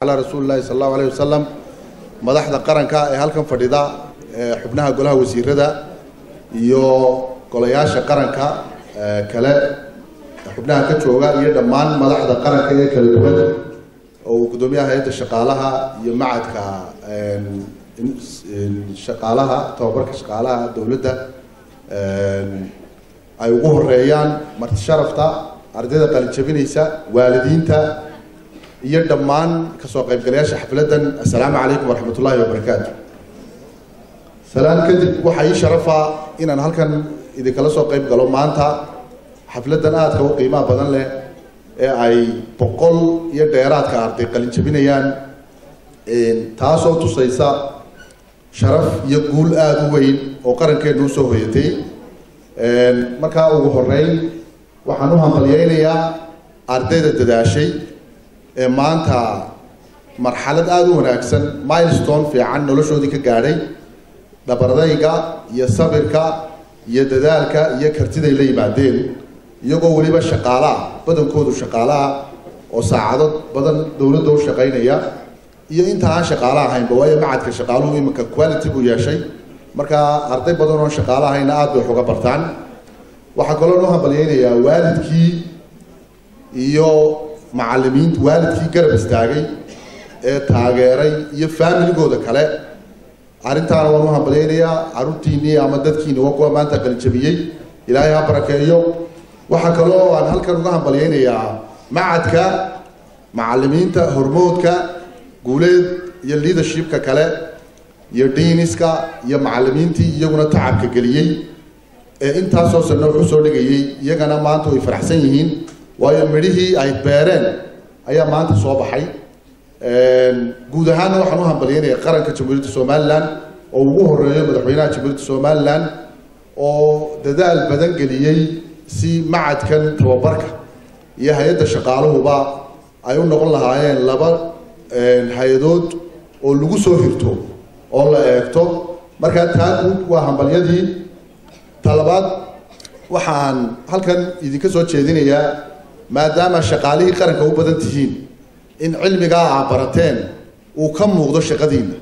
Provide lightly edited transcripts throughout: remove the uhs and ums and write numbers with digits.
على رسول الله صلى الله عليه وسلم مدحda qaranka ee halkan fadhida xubnaha golaha wasiirada iyo golayaasha qaranka kale xubnaha ka jooga iyo dhammaan madaxda qaranka ee kala duwan oo gudoomiyaha hay'adda shaqaalaha iyo macadka shaqaalaha tababarka shaqaalaha dawladda ay ugu horeeyaan marti sharafta ardayda qalin jabinaysa waalidiinta iyo dhammaan ka soo qaybgalayaasha xafladan assalaamu calaykum waraxmatullaahi wabarakaatu salaan kadib waxa ii sharafa inaan halkan idinkala soo qayb galo maanta xafladan aadka u qiimaha badan leh ee ay 100 iyo dheeraadka arday qalin jabinayaan taasoo tusaysa sharaf iyo guul aad u weyn oo qarankeenu soo hoyatay marka ugu horeyn waxaan u hambalyeeynaa ardayda dadaashay ee maanta marxalad aad u wanaagsan milestone fiican noloshoodii ka gaadhay dabardayga iyo sabirka iyo dadaalka iyo kartida ay la yimaadeen iyagoo waliba shaqaalaha badankoodu shaqaalaha oo saacado badan dawladda u shaqaynaya iyo inta aan shaqaalaha ahaynba waayo macadka shaqaaluhu iminka quality buu yeeshay marka arday badan oo shaqaalaha ahayna aad bay wax uga bartaan waxaa kaloo noo hambalyeynayaa waalidkii iyo macallimiinta waalidkii garab istaagay ee taageeray iyo familigooda kale arrintaana waan u hambalyeynayaa carruurtiinii ama dadkiini waa kuwa maanta qalin jabiyey ilaahay ha barakeeyo waxaa kaloo aan halkan uga hambalyeynayaa macadka macallimiinta hormoodka guuleed iyo leadershipka kale iyo deaniska iyo macallimiintii iyaguna tacabka geliyey ee intaasoo sano wuxuu soo dhigayay iyagana maanta way faraxsan yihiin waayo midhihii ay beereen ayaa maanta soo baxay guud ahaanna waxaan u hambalyeynayaa qaranka jamhuuriyadda somalilan oo ugu horeeyo madaxweynaha jamhuuriyadda somalilan oo dadaal badan geliyey si macadkan tababarka iyo hay-adda shaqaaluhuba ay u noqon lahaayeen laba hay-adood oo lagu soo hirto oo la eegto markaa taa guud waa hambalyadii talabaad waxaan halkan idinka soo jeedinayaa maadaama shaqaalihii qaranka u badan tihiin in cilmigaa aa barateen uu ka muuqdo shaqadiina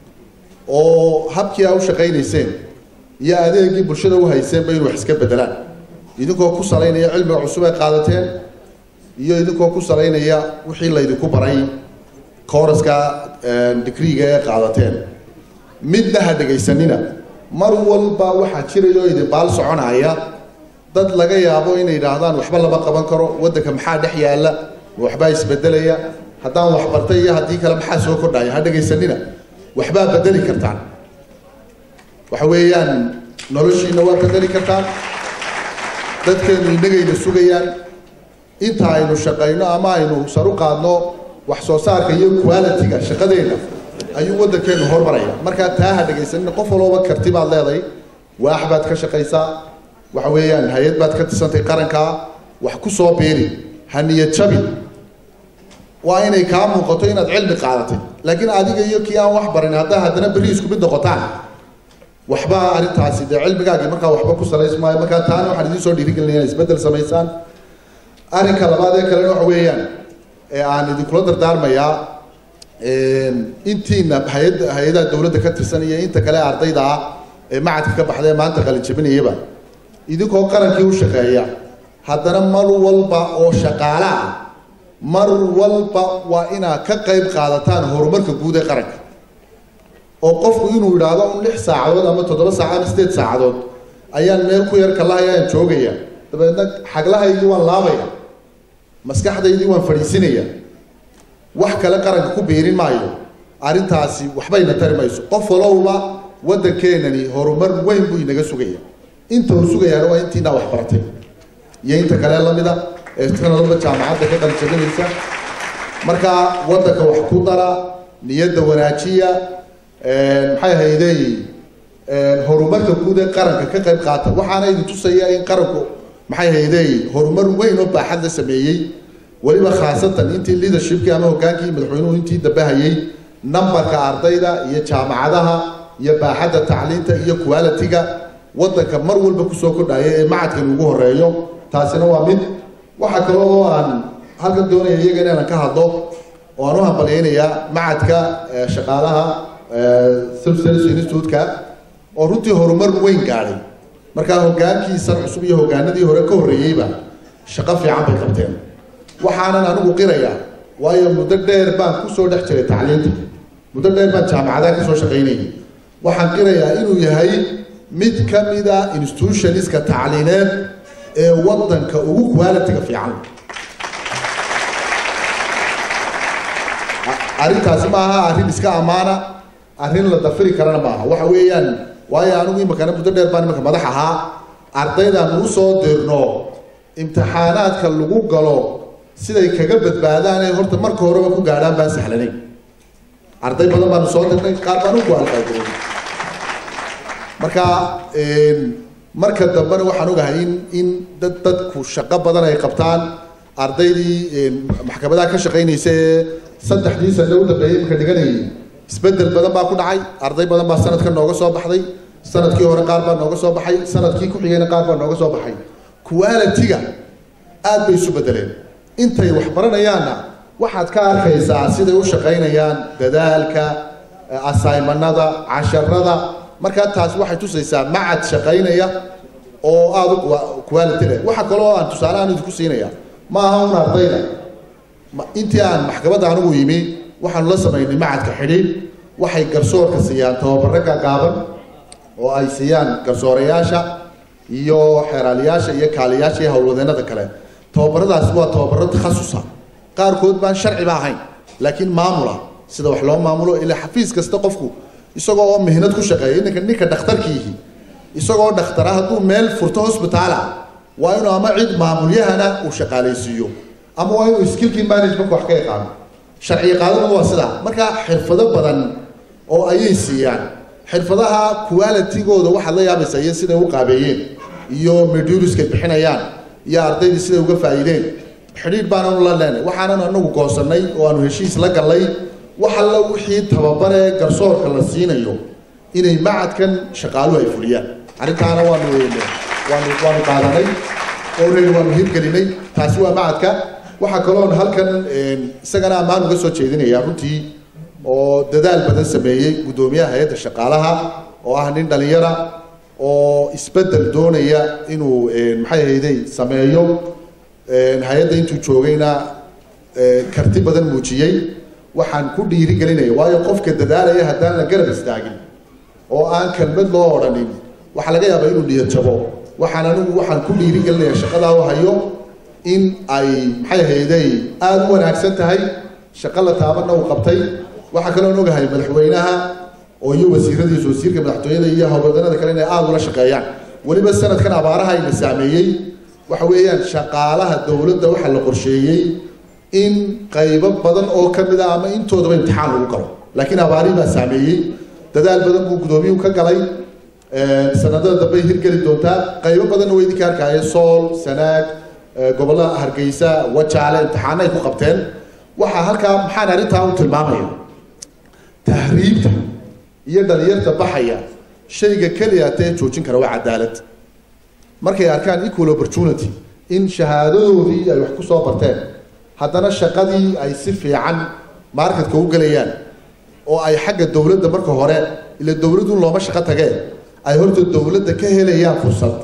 oo habkii aa u shaqaynayseen iyo adeegii bulshada u hayseenba inuu wax iska bedelaan idinkoo ku salaynaya cilmiga cusub ay qaadateen iyo idinkoo ku salaynaya wixii laydinku baray kooraska digriiga ee qaadateen midna ha dhegaysanina mar walba waxaa jiraya oo idin baal soconaya dad laga yaabo inay yidhaahdaan waxba lama qaban karo waddanka maxaa dhex yaalla waxbaa isbedelaya haddaan wax bartay iyo haddii kale maxaa soo kordhaya ha dhegaysanina waxbaa bedeli kartaan waxa weeyaan noloshiina waa bedeli kartaan dadkeenu innagayna sugayaan inta aynu shaqayno ama aynu saru qaadno wax soo saarka iyo quality-ga shaqadeena ayuu waddankeenu horumaraya markaa taa ha dhegaysanina qof walooba karti baad leedahay waax baad ka shaqaysaa waxa weeyaan hay-ad baad ka tisantay qaranka wax ku soo beeri ha niyad jabin waa inay kaa muuqato inaad cilmi qaadatay laakiin adiga iyo kii aan wax barin haddaa haddana berri isku mid noqotaan waxba arrintaasi dee cilmigaagii markaa waxba ku salaysmaayo markaa taana waxaan idiin soo dhiirigelinaya inaad isbeddel samaysaan arrinka labaad ee kalena waxa weeyaan ee aan idinkula dardaarmayaa intiina hay-adaha dawladda ka tirsan iyo inta kale ardayda ah ee macadka ka baxda ee maanta qalin jabinayaba idinkoo qarankii u shaqeeya haddana mar walba oo shaqaale ah mar walba waa inaad ka qayb qaadataan horumarka guud ee qaranka oo qofku inuu yidhaahdo 6 saacadood ama 7 saacadood ama 8 saacadood ayaan meel ku yar kalahayaan joogaya dabeedna xaglahaydii waan laabaya maskaxdaydii waan fadhiisinaya wax kale qaranka ku beerin maayo arrintaasi waxbayna tari mayso qof walowba waddankeenani horumar weyn buu inaga sugaya inta uu sugayaana waa intiina wax baratay iyo inta kale lamida ee sanadba jaamacadda ka qalin jabinaysa marka waddanka wax ku dara niyadda wanaajiya maxay ahaydey horumarka guud ee qaranka ka qayb qaata waxaana idin tusaya in qaranku maxay ahaydey horumar weyn oo baaxad la sameeyey waliba khaasatan intii leadershipkii ama hoggaankii madaxweynuhu intii dabahayey nambarka ardayda iyo jaamacadaha iyo baaxadda tacliinta iyo quality-ga waddanka mar walba kusoo kordhaya ee macadkan ugu horeeyo taasina waa mid waxaa kaloo aan halkan doonaya iyaga inaan ka hadlo وأنا هم بلينيا معدك شغالها self service institute ورنتي هرمر وين قاعد مركا هوجان كي صار عصبي هوجان دي هورا كوريبا شقة في عام بكتير وحنا أنا وقرية ويا مدرب بان كسر دحتة تعليم مدرب بان جامعة ذاك كسر شقيني وحنا قرية إنه يهاي مد كمدا institutionist كتعليمات وطن كأوك ولا تكفي عنه أريد تسمعها أريد إسكا أمانة أريد لا تفرق كرنا معها وحويان ويا أنا وين مكان مدرب بان مكان مدحها أرتيدا نوصل درنو امتحانات كاللجوء قالوا سيدا كجبت بعدين هرت مركو هرب كو قاعدان بس حلني أرتيد بدل ما نوصل درنو كاربانو قال كايدرون مركا مركز دبر وحنوجه إن دت كوشقة بدل أي قبطان أرتيدي محكمة ذاك شقين يسي صد حديث اللي هو تبعي مكدجاني سبدل بدل ما أكون عاي أرتيد بدل ما سنة كان نوجس صباح ذي سنة كي هو قاربا نوجس صباح حي سنة كي كل حين قاربا نوجس صباح حي كواليتيga aad bay isu bedeleen intay wax baranayaan waxaad ka arkaysaa sida uu shaqeynayaan dadaalka assignmentada casharada marka taas waxay tusaysaa macad shaqeynaya oo aad quality leh waxa kale oo aan tusaalahan idinku siinaya ma aha un ardayda intii aan maxkamadda anigu yimi waxaan la sameeyay macadka xidhiid waxay garsoorka siiyaan tababaro gaaban oo ay siiyaan garsoorayaasha iyo xeeraaliyaasha iyo kaaliyaasha iyo hawlwadeenada kale tababaradaas waa tababaro takhasusa qaarkood baan sharci ba ahayn laakiin maamula sida wax loo maamulo ilaa xafiis kasta qofku isagoo oo mihnad ku shaqeeya ninka dhakhtarkiihi isagoo dhakhtar ah hadduu meel furto hospitaala waa inuu ama cid maamulyahana uu shaqaalaysiiyo ama waa inuu skillkii management wax ka yaqaano sharci qaadana waa sidaa marka xirfado badan oo ayay siiyaan xirfadaha quality-gooda waxa la yaabaysa iyo sida uu qaabeeyeen iyo moduleska bixinayaan iyo ardayda sida uga faa'iideen xiriir baan la leenahay waxaan anagu goosanay oo aanu heshiis la galay waxa la wixii tababare garsoorka la siinayo inay macadkan shaqaaluhu ay fuliyaan arintaana waanu qaadanay oo waanu hirgelinay taasi waa macadka waxa kaloon halkan isagana ammaan uga soo jeedinaya runtii oo dadaal badan sameeyay gudoomiyaha hay'adda shaqaalaha oo ah nin dhalinyaro oo isbedel doonaya inuu maxay ahaydey sameeyo hay'adda intuu joogayna karti badan muujiyay waxaan ku dhiiri gelinaya waayo qofka dadaalaya haddaan la garab istaagin oo aan kalmad loo odhanin waxa laga yaabaa inuu niyad jabo waxaan ku dhiiri gelinayaa shaqada oo hayo in ay maxay ahaydey aad u wanaagsan tahay shaqo la taabana uu qabtay waxa kale oo ogahay madaxweynaha oo iyo wasiiradiisa wasiirka madaxtooyada iyo hawlwadanada kale inay aad ula shaqeeyaan waliba sanadkan abaaraha ay saameeyay waxa weeyaan shaqaalaha dawladda waxa la qorsheeyay in qaybo badan oo kamid ah ama intoodaba imtixaan lagu galo laakiin abaarihi baa saameeyay dadaal badan buu gudoomiyuhu ka galay sanadada dambe hirgeli doontaa qaybo badan oo idinka arkaya sool sanaag gobolada hargeysa wajaale imtixaan ay ku qabteen waxa halkaa maxaan arintaa u tilmaamaya tahriibta iyo dhalinyarta baxaya shayga kaliya ee joojin kara waa cadaalad markay arkaan equal opportunity in shahaadadoodii ay wax ku soo barteen haddana shaqadii ay si fiican marketka u galayaan oo ay xagga dawladda marka hore ila dawladdu looma shaqo tageen ay horta dawladda ka helayaan fursad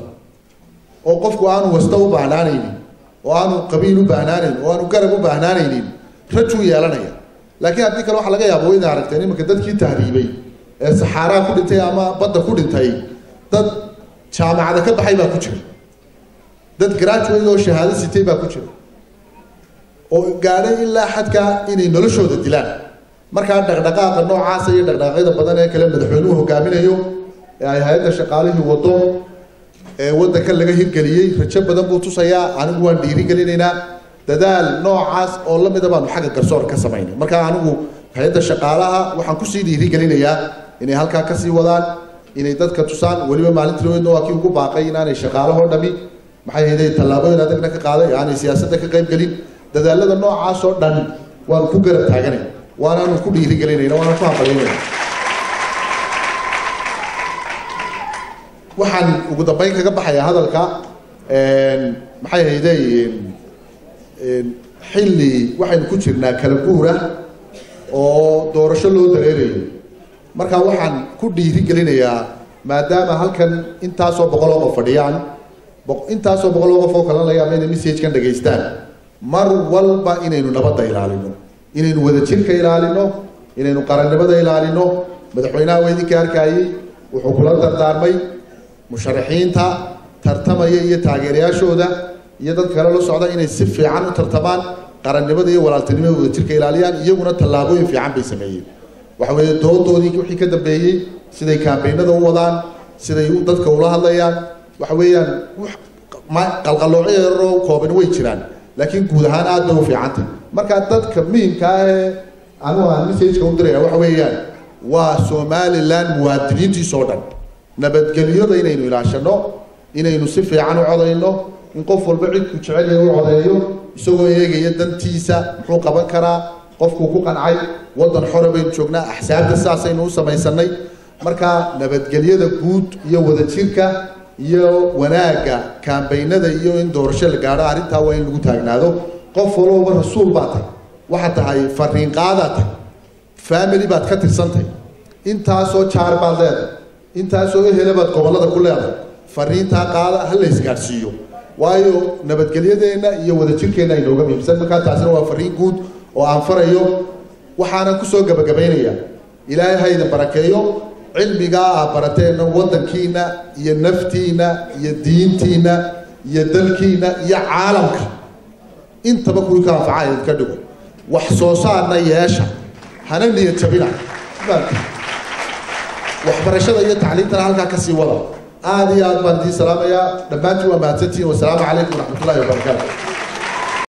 oo qofku aanu wasta u baahnaanaynin oo aanu qabiil u baahnaanaynin oo aanu garab u baahnaanaynin raju yeelanaya laakiin haddii kale waxa laga yaabo in aragteen imanka dadkii tahriibay ee saxaaraa ku dhintay ama badda ku dhintay dad jaamacada ka baxay baa ku jira dad graduate oo shahaado sitay baa ku jira oo gaadhay ilaa xadka inay noloshooda dilaan markaa dhaqdhaqaaqa noocaas iyo dhaqdhaqaaqyada badan ee kale madaxweynuhu hogaaminayo ee ay hay'adda shaqaalihii wado ee waddanka laga hirgeliyey rajo badan buu tusayaa anigu waan dhiiri gelinaynaa dadaal noocaas oo la mid ah baanu xagga garsoor ka samaynay marka anigu hay'adda shaqaalaha waxaan ku sii dhiiri gelinayaa inay halkaa ka sii wadaan inay dadka tusaan waliba maalintii weydna waa kii ugu baaqay inaanay shaqaalahoo dhami maxay hayday tallaabooyin adagna ka qaaday aanay siyaasadda ka qayb gelin dadaalada noocaas oo dhan waan ku garab taaganay waanaanu ku dhiiri gelinayna waana ku hambalyaynayna waxaan ugu dambeyn kaga baxayaa hadalka maxay hayday xilli waxaynu ku jirnaa kala guura oo doorasho loo dareerayo marka waxaan ku dhiiri gelinayaa maadaama halkan intaasoo boqol oo qof fadhiyaan intaasoo boqol oo qof oo kale la yaabay inay message-kan dhageystaan mar walba inaynu nabadda ilaalino inaynu wadajirka ilaalino inaynu qarannimada ilaalino madaxweynaha weydinka arkayay wuxuu kula dardaarmay musharaxiinta tartamaya iyo taageerayaashooda iyo dadka kale la socda inay si fiican u tartamaan qarannimada iyo walaaltinimada wadajirka ilaaliyaan iyaguna tallaabooyin fiican bay sameeyeen waxa weeye doodoodii wixii ka dambeeyey siday kaambeynada u wadaan siday dadka ula hadlayaan waxa weeyaan qalqaloocyo yaroo kooban way jiraan laakiin guud ahaan aad bay u fiicantay marka dadka muhiimka ah ee anigu aan message-ka u diraya waxa weeyaan waa Somaliland muwaadiniintiisa oo dhan nabadgelyada inaynu ilaashano inaynu si fiican u codayno in qof walba cidku jecel yahay u codeeyo isagoo eegaya dantiisa muxuu qaban karaa qofku ku qancay wadan xor ah baynu joognaa axsaabta saasaynu u samaysanay marka nabadgelyada guud iyo wadajirka iyo wanaaga kaambeynada iyo in doorasho la gaaro arrinta waa in lagu taagnaado qof walba rasuul baa tahay waxa tahay fariin qaadata family baad ka tirsantay intaasoo jaar baad leedahay intaasoo ehelabaad gobolada ku leedahay fariinta qaada hal la isgaarsiiyo waayo nabadgelyadeena iyo wadajirkeena ay nooga muhiimsan marka taasina waa fariin guud oo aan farayo waxaana ku soo gabagabeynaya ilaahay hayda barakeeyo cilmiga barateena wadankiina iyo naftiina iyo diintiina iyo dalkiina iyo caalamka intaba kuwii ka anfacay ka dhigo wax soo saarna yeesha hana niyad jabina waxbarashada iyo tacliinta halka ka sii wada aad iyo aad baan idin salaamayaa dhammaantiin waa mahadsantihiin wasalaamu calaykum waraxmatullaahi wabarakaatuh